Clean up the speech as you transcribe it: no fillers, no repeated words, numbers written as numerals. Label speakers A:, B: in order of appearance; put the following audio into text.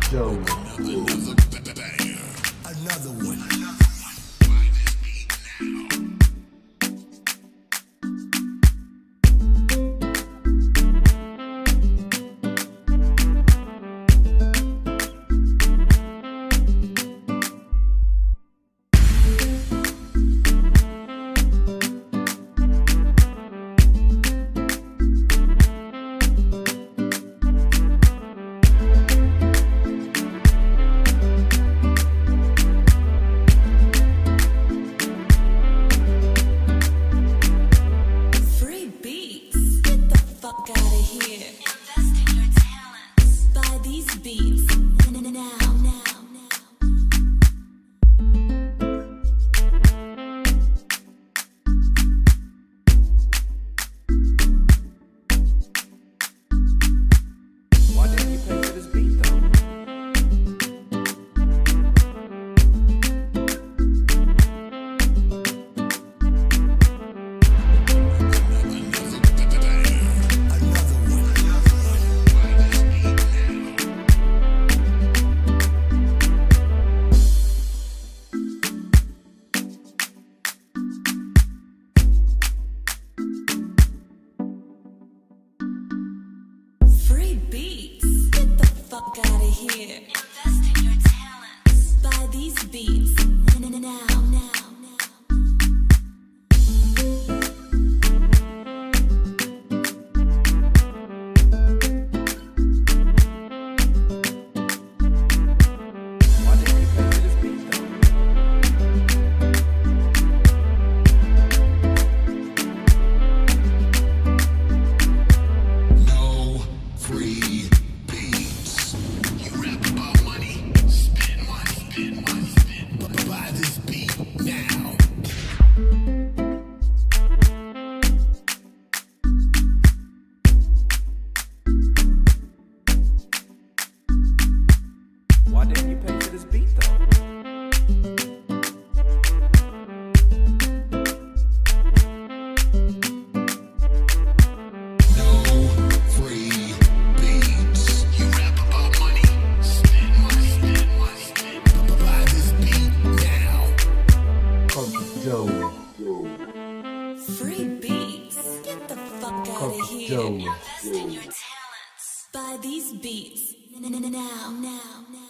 A: Joe.
B: Another one.
C: Free beats, get the fuck out of here. Invest in your talents. Buy these beats now.
D: Why didn't you pay for this beat though?
B: No free beats. You rap about money, spend money. Buy this beat now.
A: Joe.
C: Free beats, get the fuck out of here.
A: Joe.
C: Invest in your talents. Buy these beats now.